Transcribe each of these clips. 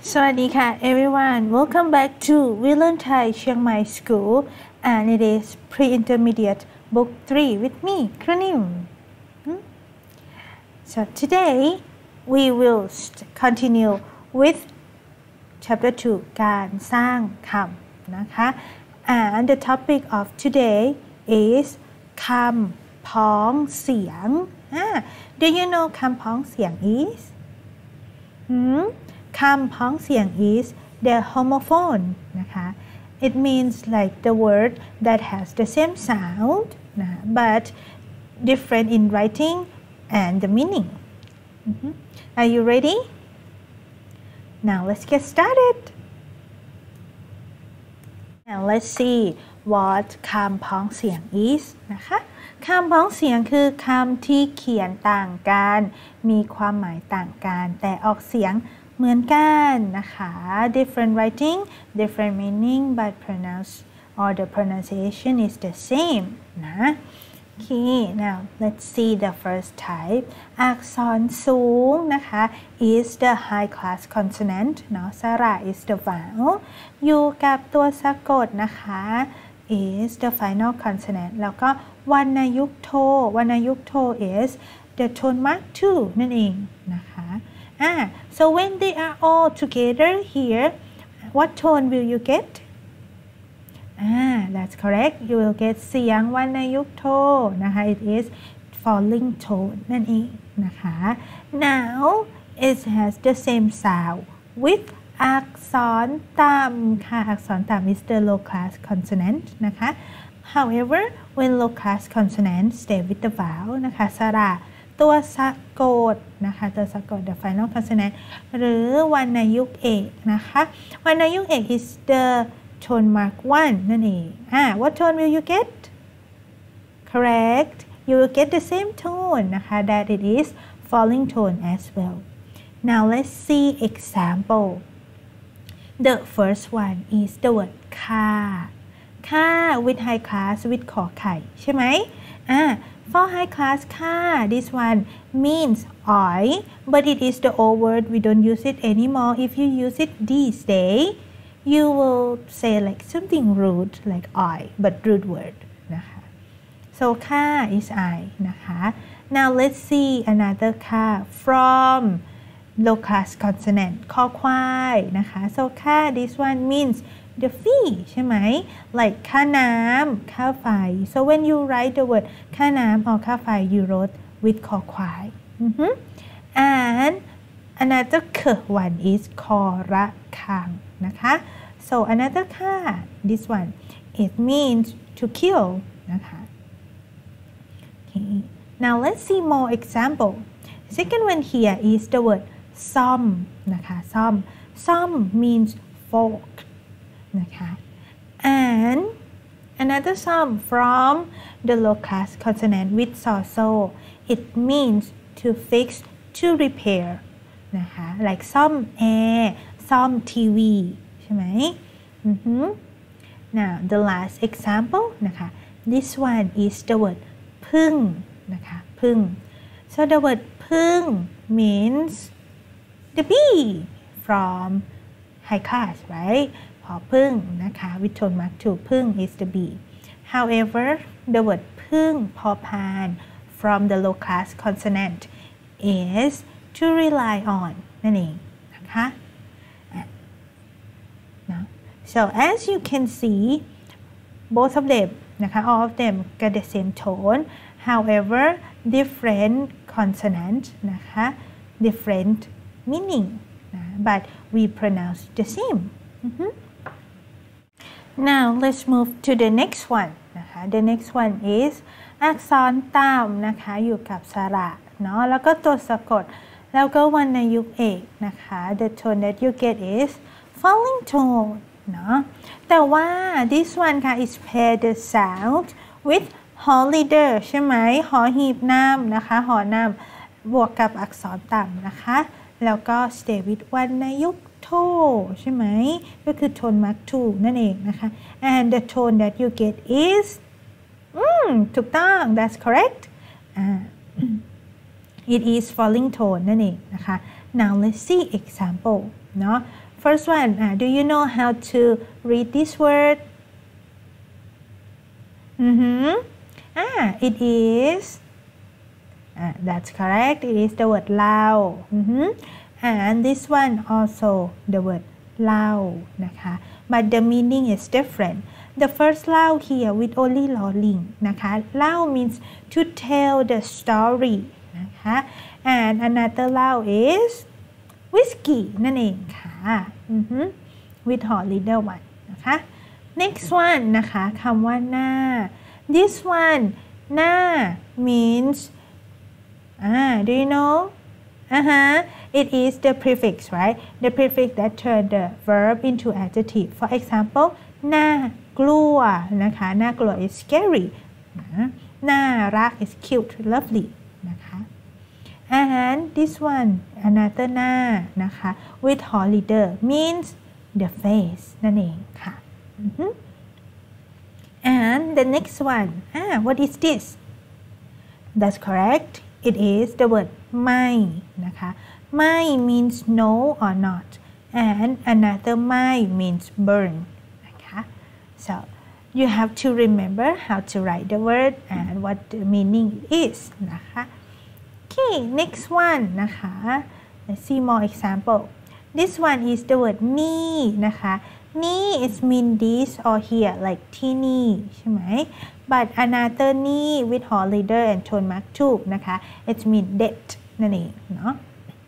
สวัสดีค่ะ everyone. Welcome back to We Learn Thai Chiang Mai School, and it is pre-intermediate book 3 with me, Kranim. So today we will continue with chapter 2 การสร้างคำนะคะ and the topic of today is คำพ้องเสียง Do you know คำพ้องเสียง is? คำพ้องเสียง is the homophone นะคะ It means like the word that has the same sound but different in writing and the meaning. Are you ready? Now let's get started. Now let's see what คำพ้องเสียง is นะคะคำพ้องเสียงคือคำที่เขียนต่างกันมีความหมายต่างกันแต่ออกเสียงเหมือนกันนะคะ different writing different meaning but pronounce or the pronunciation is the same นะ Okay now let's see the first type อักษรสูงนะคะ is the high class consonant เนาะสระ is the vowel อยู่กับตัวสะกดนะคะ is the final consonant แล้วก็วรรณยุกต์โทวรรณยุกต์โท is the tone mark 2 นั่นเองนะคะSo when they are all together here, what tone will you get? That's correct. You will get เสียงวรรณยุกต์โทนะคะ It is falling tone นั่นเองนะคะ Now it has the same sound with อักษรต่ำค่ะอักษรต่ำ is the low class consonant นะคะ However, when low class consonant stay with the vowel นะคะสระตัวสะกดนะคะตัวสะกด the final consonant หรือวรรณยุกต์เอกนะคะวรรณยุกต์เอก is the tone mark 1 นั่นเองWhat tone will you get? Correct. You will get the same tone นะคะ that it is falling tone as well. Now let's see example. The first one is the word ค่าค่า with high class with ขอไข่ใช่ไหมFor high class ค่า this one means I but it is the old word we don't use it anymore if you use it these days you will say like something rude like I but rude word นะคะ so ค่า is I นะคะ now let's see another ค่า from low class consonant คอควายนะคะ so ค่า this one means the fee ใช่ไหม like ค่าน้ำค่าไฟ so when you write the word ค่าน้ำ or ค่าไฟ you wrote with คอควาย and another one is คอระคังนะคะ so another ค่า this one it means to kill นะคะ okay. now let's see more example second one here is the word ซ่อมนะคะซ่อม means forkนะคะ and another sound from the low class consonant with so it means to fix to repair นะคะ like ซ่อมแอร์ซ่อมทีวีใช่ไหมNow the last example นะคะ this one is the word พึ่งนะคะพึ่ง so the word พึ่ง means the bee from high class rightพอพึ่งนะคะ with tone mark 2 พึ่ง is the bee however the word พึ่งพอพาน from the low class consonant is to rely on นั่นเองนะคะ so as you can see both of them นะคะ all of them got the same tone however different consonant นะคะ different meaning but we pronounce the same Now let's move to the next one นะคะ The next one is อักษรต่ำนะคะอยู่กับสระเนาะแล้วก็ตัวสะกดแล้วก็วรรณยุกต์เอกนะคะ The tone that you get is falling tone เนาะแต่ว่า this one ค่ะ is pair the sound with หอ leader ใช่ไหมหอหีบนำนะคะหอนำบวกกับอักษรต่ำนะคะแล้วก็ stay with วรรณยุกต์โทใช่ไหมก็คือ tone mark 2 นั่นเองนะคะ and the tone that you get is ถูกต้อง that's correct it is falling tone นั่นเองนะคะ now let's see example เนาะ first one do you know how to read this word it is that's correct it is the word เล่า and this one also the word เล่านะคะ but the meaning is different the first เล่า here with only ลอลิงนะคะเล่า means to tell the story นะคะ and another เล่า is whiskey นั่นเองค่ะ with หอ little one นะคะ next one นะคะคำว่าหน้า this one หน้า means do you know it is the prefix right the prefix that turn the verb into adjective for example น่ากลัวนะคะน่ากลัว is scary น่ารัก is cute lovely นะคะ and this one another หน้านะคะ with holiday means the face นั่นเองค่ะ and the next one what is this that's correct it is the word ไม่นะคะไม่ means no or not and another ไม่ means burn นะคะ so you have to remember how to write the word and what the meaning is นะคะ okay next one นะคะ let's see more example this one is the word นี่นะคะนี่ is mean this or here like ที่นี่ใช่ไหม but another นี่ with holiday and tone mark too นะคะ it mean that นั่นเองเนาะ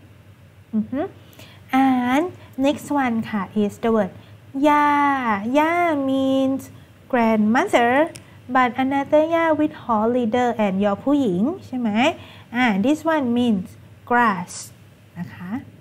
and next one ค่ะ is the word ย่าย่า means grandmother but another ย่า with holiday and ยอผู้หญิงใช่ไหมthis one means grass นะคะ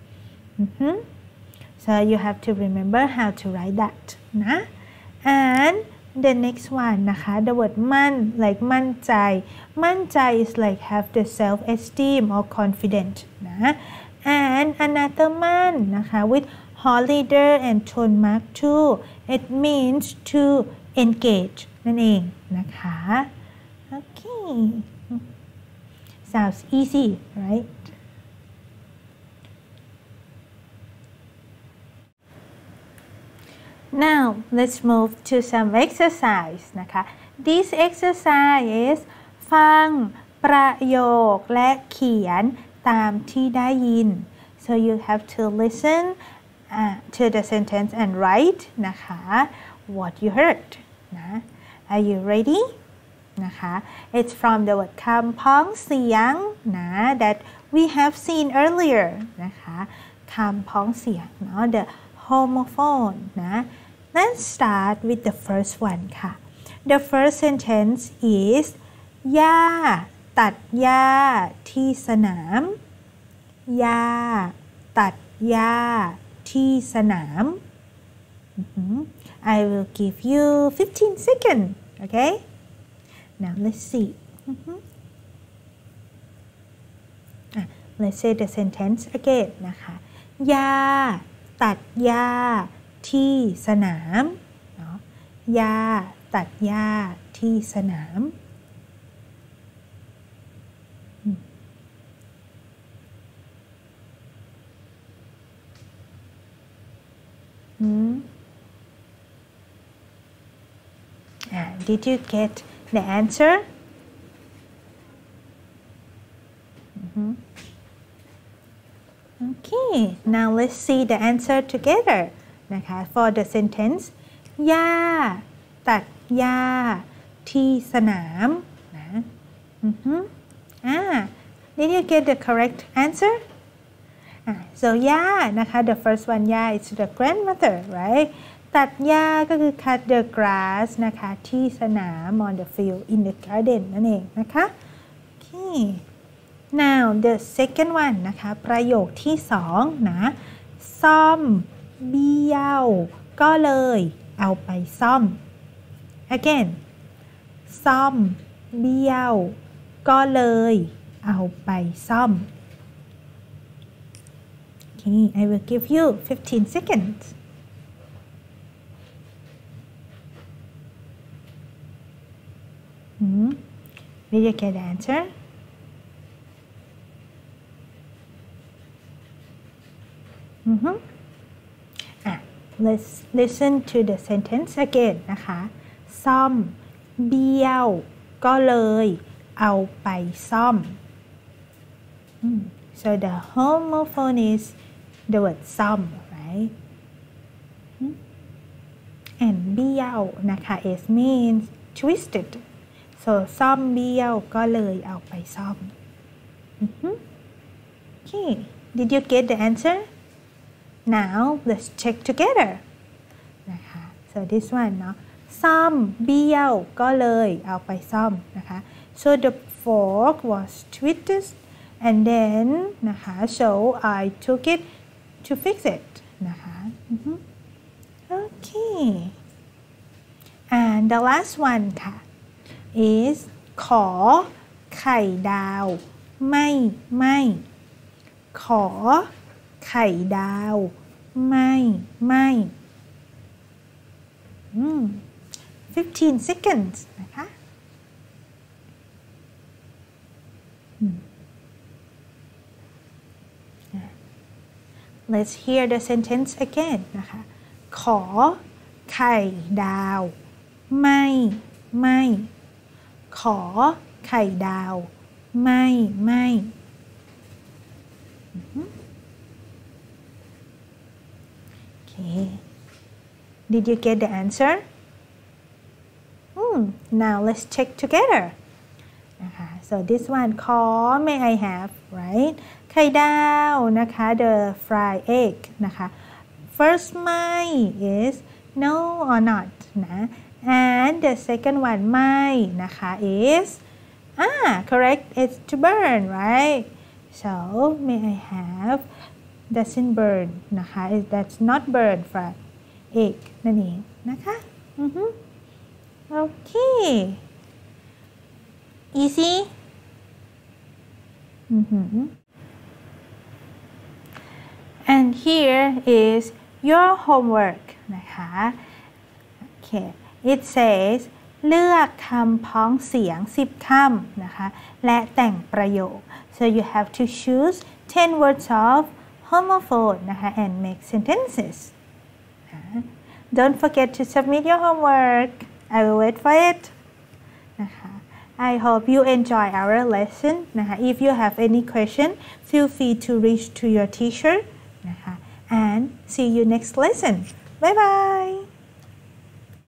so you have to remember how to write that นะ and the next one นะคะ the word มั่น like มั่นใจมั่นใจ is like have the self esteem or confident นะ and another มั่นนะคะ with holiday and tone mark too it means to engage นั่นเองนะคะ okay sounds easy right now let's move to some exercise นะคะ this exercise is ฟังประโยคและเขียนตามที่ได้ยิน so you have to listen to the sentence and write นะคะ what you heard นะ are you ready นะคะ it's from the word คำพ้องเสียงนะ that we have seen earlier นะคะคำพ้องเสียงเนาะ the homophone นะ let's start with the first one ค่ะ the first sentence is ย่าตัดหญ้าที่สนามย่าตัดหญ้าที่สนาม I will give you 15 seconds okay now let's see let's say the sentence again นะคะย่าตัดหญ้าที่สนามเนาะย่าตัดหญ้าที่สนามdid you get the answer? Okay, now let's see the answer together นะคะ for the sentence ย่าตัดหญ้าที่สนามนะ did you get the correct answer? so ย่านะคะ the first one ย่า is the grandmother right ตัดหญ้าก็คือ cut the grass นะคะที่สนาม on the field in the garden นั่นเองนะคะ okay now the second one นะคะประโยคที่สองนะซ่อมเบี้ยวก็เลยเอาไปซ่อม again ซ่อมเบี้ยวก็เลยเอาไปซ่อม okay I will give you 15 seconds did you get the answer? let's listen to the sentence again นะคะซ่อมเบี้ยวก็เลยเอาไปซ่อมso the homophone is the word ซ่อม right and เบี้ยวนะคะ it means twisted so ซ่อมเบี้ยวก็เลยเอาไปซ่อมokay did you get the answer now let's check together นะคะ so this one เนาะซ่อมเบี้ยวก็เลยเอาไปซ่อมนะคะ so the fork was twisted and then นะคะ so I took it to fix it นะคะ okay and the last one ค่ะ is ขอไข่ดาวไม่ขอไข่ดาวไม่15 seconds นะคะ Let's hear the sentence again นะคะขอไข่ดาวไม่ขอไข่ดาวไม่Okay Did you get the answer Now let's check together นะคะ so this one ขอ may I have right ไข่ดาวนะคะ the fried egg นะคะ first ไม่ is no or not นะ and the second one ไม่นะคะ is correct it's to burn right so may I have doesn't burn นะคะ that's not burn fried egg นั่นเองนะคะokay easy and here is your homework นะคะ okay it says เลือกคำพ้องเสียง10คำนะคะและแต่งประโยค so you have to choose 10 words of homophone นะคะ and make sentences don't forget to submit your homework I will wait for it นะคะ I hope you enjoy our lesson นะคะ if you have any question feel free to reach to your teacher นะคะ and see you next lesson bye bye